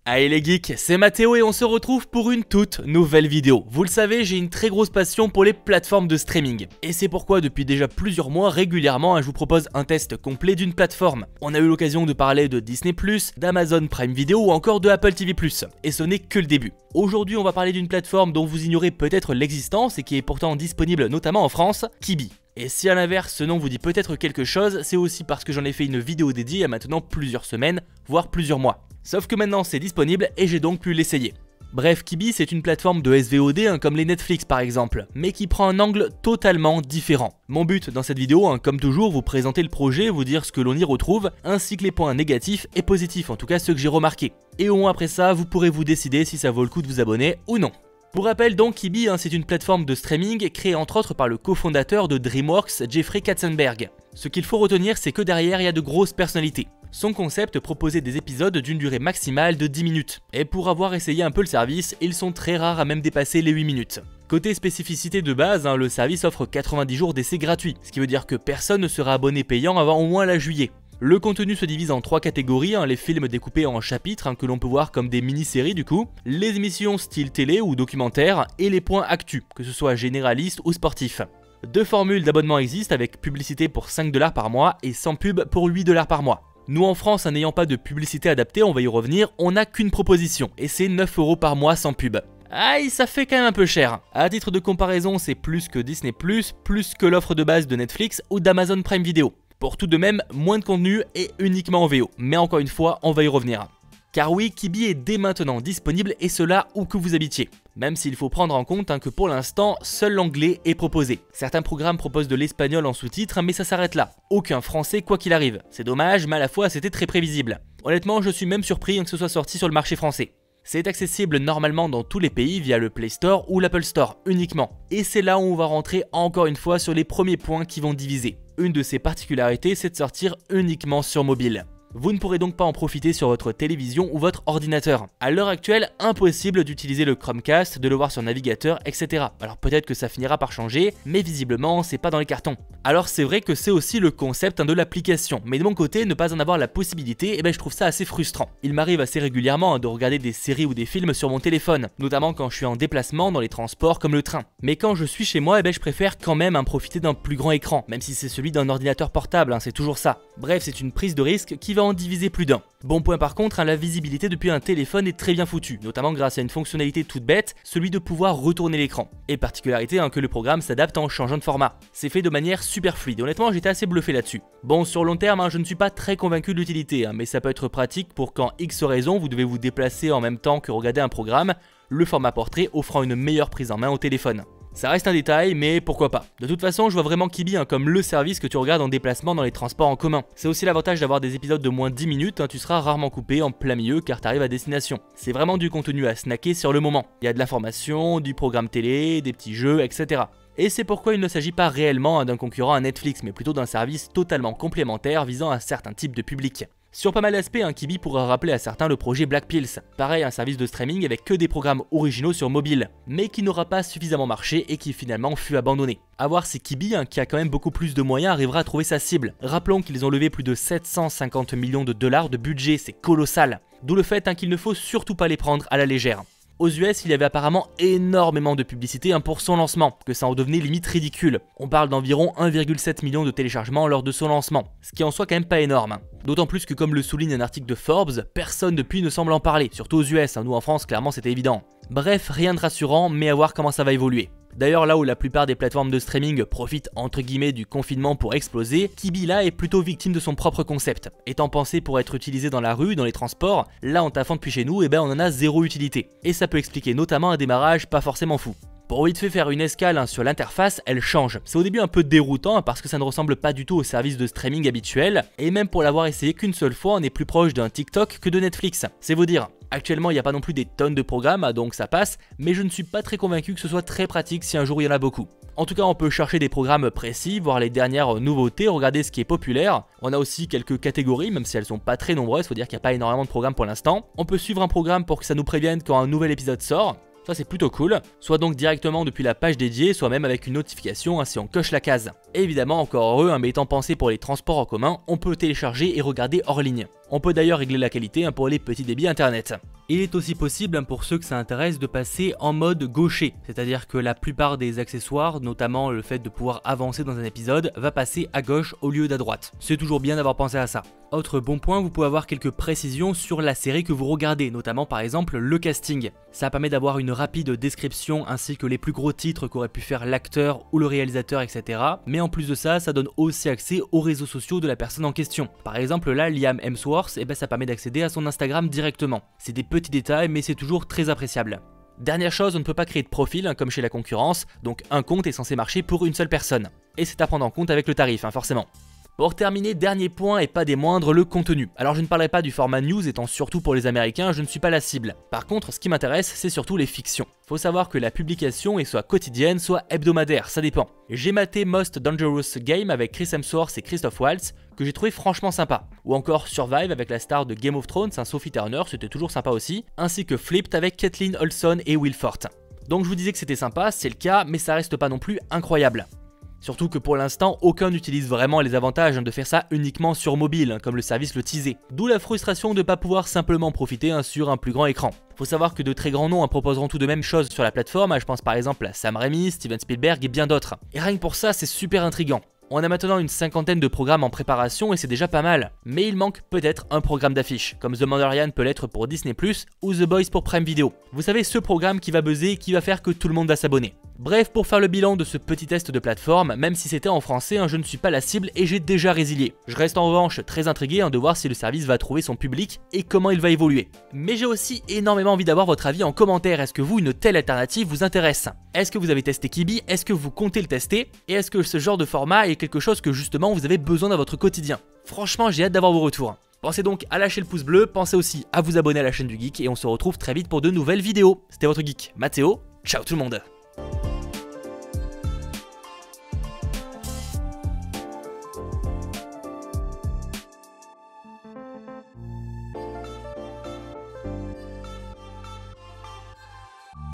Allez les geeks, c'est Mathéo et on se retrouve pour une toute nouvelle vidéo. Vous le savez, j'ai une très grosse passion pour les plateformes de streaming. Et c'est pourquoi depuis déjà plusieurs mois, régulièrement, je vous propose un test complet d'une plateforme. On a eu l'occasion de parler de Disney+, d'Amazon Prime Video ou encore de Apple TV+. Et ce n'est que le début. Aujourd'hui, on va parler d'une plateforme dont vous ignorez peut-être l'existence et qui est pourtant disponible notamment en France, Quibi. Et si à l'inverse ce nom vous dit peut-être quelque chose, c'est aussi parce que j'en ai fait une vidéo dédiée il y a maintenant plusieurs semaines, voire plusieurs mois. Sauf que maintenant c'est disponible et j'ai donc pu l'essayer. Bref, Quibi c'est une plateforme de SVOD comme les Netflix par exemple, mais qui prend un angle totalement différent. Mon but dans cette vidéo, comme toujours, vous présenter le projet, vous dire ce que l'on y retrouve, ainsi que les points négatifs et positifs, en tout cas ceux que j'ai remarqués. Et au moins après ça, vous pourrez vous décider si ça vaut le coup de vous abonner ou non. Pour rappel donc, Quibi c'est une plateforme de streaming créée entre autres par le cofondateur de DreamWorks, Jeffrey Katzenberg. Ce qu'il faut retenir, c'est que derrière il y a de grosses personnalités. Son concept proposait des épisodes d'une durée maximale de 10 minutes. Et pour avoir essayé un peu le service, ils sont très rares à même dépasser les 8 minutes. Côté spécificité de base, le service offre 90 jours d'essai gratuit, ce qui veut dire que personne ne sera abonné payant avant au moins la juillet. Le contenu se divise en 3 catégories, les films découpés en chapitres que l'on peut voir comme des mini-séries du coup, les émissions style télé ou documentaire et les points actus, que ce soit généralistes ou sportifs. 2 formules d'abonnement existent avec publicité pour 5$ par mois et sans pub pour 8$ par mois. Nous en France, n'ayant pas de publicité adaptée, on va y revenir, on n'a qu'une proposition et c'est 9€ par mois sans pub. Aïe, ça fait quand même un peu cher. À titre de comparaison, c'est plus que Disney+, plus que l'offre de base de Netflix ou d'Amazon Prime Video. Pour tout de même, moins de contenu et uniquement en VO. Mais encore une fois, on va y revenir. Car oui, Quibi est dès maintenant disponible et cela où que vous habitiez. Même s'il faut prendre en compte que pour l'instant, seul l'anglais est proposé. Certains programmes proposent de l'espagnol en sous-titres, mais ça s'arrête là. Aucun français quoi qu'il arrive. C'est dommage, mais à la fois c'était très prévisible. Honnêtement, je suis même surpris que ce soit sorti sur le marché français. C'est accessible normalement dans tous les pays via le Play Store ou l'Apple Store uniquement. Et c'est là où on va rentrer encore une fois sur les premiers points qui vont diviser. Une de ses particularités, c'est de sortir uniquement sur mobile. Vous ne pourrez donc pas en profiter sur votre télévision ou votre ordinateur. À l'heure actuelle, impossible d'utiliser le Chromecast, de le voir sur navigateur, etc. Alors peut-être que ça finira par changer, mais visiblement c'est pas dans les cartons. Alors c'est vrai que c'est aussi le concept de l'application, mais de mon côté, ne pas en avoir la possibilité, je trouve ça assez frustrant. Il m'arrive assez régulièrement de regarder des séries ou des films sur mon téléphone, notamment quand je suis en déplacement dans les transports comme le train. Mais quand je suis chez moi, je préfère quand même profiter d'un plus grand écran, même si c'est celui d'un ordinateur portable, c'est toujours ça. Bref, c'est une prise de risque qui va en diviser plus d'un. Bon point par contre, la visibilité depuis un téléphone est très bien foutue, notamment grâce à une fonctionnalité toute bête, celui de pouvoir retourner l'écran. Et particularité que le programme s'adapte en changeant de format. C'est fait de manière super fluide, honnêtement j'étais assez bluffé là-dessus. Bon, sur long terme, je ne suis pas très convaincu de l'utilité, mais ça peut être pratique pour quand X raison vous devez vous déplacer en même temps que regarder un programme, le format portrait offrant une meilleure prise en main au téléphone. Ça reste un détail, mais pourquoi pas. De toute façon, je vois vraiment Quibi comme le service que tu regardes en déplacement dans les transports en commun. C'est aussi l'avantage d'avoir des épisodes de moins de 10 minutes, tu seras rarement coupé en plein milieu car tu arrives à destination. C'est vraiment du contenu à snacker sur le moment. Il y a de l'information, du programme télé, des petits jeux, etc. Et c'est pourquoi il ne s'agit pas réellement d'un concurrent à Netflix, mais plutôt d'un service totalement complémentaire visant un certain type de public. Sur pas mal d'aspects, Quibi pourra rappeler à certains le projet Black Pills, pareil un service de streaming avec que des programmes originaux sur mobile, mais qui n'aura pas suffisamment marché et qui finalement fut abandonné. A voir si Quibi, qui a quand même beaucoup plus de moyens, arrivera à trouver sa cible. Rappelons qu'ils ont levé plus de 750 millions de dollars de budget, c'est colossal. D'où le fait qu'il ne faut surtout pas les prendre à la légère. Aux US, il y avait apparemment énormément de publicité pour son lancement, que ça en devenait limite ridicule. On parle d'environ 1,7 million de téléchargements lors de son lancement, ce qui en soit quand même pas énorme. D'autant plus que comme le souligne un article de Forbes, personne depuis ne semble en parler, surtout aux US, nous en France clairement c'était évident. Bref, rien de rassurant, mais à voir comment ça va évoluer. D'ailleurs là où la plupart des plateformes de streaming profitent entre guillemets du confinement pour exploser, Quibi là est plutôt victime de son propre concept. Étant pensé pour être utilisé dans la rue, dans les transports, là en taffant depuis chez nous, on en a zéro utilité. Et ça peut expliquer notamment un démarrage pas forcément fou. Pour vite fait faire une escale sur l'interface, elle change. C'est au début un peu déroutant parce que ça ne ressemble pas du tout au service de streaming habituel, et même pour l'avoir essayé qu'une seule fois, on est plus proche d'un TikTok que de Netflix, c'est vous dire. Actuellement, il n'y a pas non plus des tonnes de programmes, donc ça passe, mais je ne suis pas très convaincu que ce soit très pratique si un jour il y en a beaucoup. En tout cas, on peut chercher des programmes précis, voir les dernières nouveautés, regarder ce qui est populaire. On a aussi quelques catégories, même si elles sont pas très nombreuses, faut dire qu'il n'y a pas énormément de programmes pour l'instant. On peut suivre un programme pour que ça nous prévienne quand un nouvel épisode sort. Ça c'est plutôt cool, soit donc directement depuis la page dédiée, soit même avec une notification si on coche la case. Et évidemment, encore heureux, mais étant pensé pour les transports en commun, on peut télécharger et regarder hors ligne. On peut d'ailleurs régler la qualité pour les petits débits internet. Il est aussi possible pour ceux que ça intéresse de passer en mode gaucher, c'est-à-dire que la plupart des accessoires, notamment le fait de pouvoir avancer dans un épisode, va passer à gauche au lieu d'à droite. C'est toujours bien d'avoir pensé à ça. Autre bon point, vous pouvez avoir quelques précisions sur la série que vous regardez, notamment par exemple le casting. Ça permet d'avoir une rapide description ainsi que les plus gros titres qu'aurait pu faire l'acteur ou le réalisateur, etc. Mais en plus de ça, ça donne aussi accès aux réseaux sociaux de la personne en question. Par exemple là, Liam Hemsworth, ça permet d'accéder à son Instagram directement. C'est des petits détails mais c'est toujours très appréciable. Dernière chose, on ne peut pas créer de profil comme chez la concurrence, donc un compte est censé marcher pour une seule personne. Et c'est à prendre en compte avec le tarif, forcément. Pour terminer, dernier point et pas des moindres, le contenu. Alors je ne parlerai pas du format news étant surtout pour les Américains, je ne suis pas la cible. Par contre, ce qui m'intéresse, c'est surtout les fictions. Faut savoir que la publication est soit quotidienne, soit hebdomadaire, ça dépend. J'ai maté Most Dangerous Game avec Chris Hemsworth et Christoph Waltz, que j'ai trouvé franchement sympa. Ou encore Survive avec la star de Game of Thrones, Sophie Turner, c'était toujours sympa aussi. Ainsi que Flipped avec Kathleen Olson et Will Forte. Donc je vous disais que c'était sympa, c'est le cas, mais ça reste pas non plus incroyable. Surtout que pour l'instant, aucun n'utilise vraiment les avantages de faire ça uniquement sur mobile, comme le service le teasait. D'où la frustration de ne pas pouvoir simplement profiter sur un plus grand écran. Faut savoir que de très grands noms proposeront tout de même choses sur la plateforme, je pense par exemple à Sam Raimi, Steven Spielberg et bien d'autres. Et rien que pour ça, c'est super intriguant. On a maintenant une cinquantaine de programmes en préparation et c'est déjà pas mal. Mais il manque peut-être un programme d'affiche, comme The Mandalorian peut l'être pour Disney+, ou The Boys pour Prime Video. Vous savez, ce programme qui va buzzer et qui va faire que tout le monde va s'abonner. Bref, pour faire le bilan de ce petit test de plateforme, même si c'était en français, je ne suis pas la cible et j'ai déjà résilié. Je reste en revanche très intrigué de voir si le service va trouver son public et comment il va évoluer. Mais j'ai aussi énormément envie d'avoir votre avis en commentaire. Est-ce que vous, une telle alternative vous intéresse? Est-ce que vous avez testé Quibi? Est-ce que vous comptez le tester? Et est-ce que ce genre de format est quelque chose que justement vous avez besoin dans votre quotidien? Franchement, j'ai hâte d'avoir vos retours. Pensez donc à lâcher le pouce bleu, pensez aussi à vous abonner à la chaîne du Geek et on se retrouve très vite pour de nouvelles vidéos. C'était votre Geek, Mathéo, ciao tout le monde.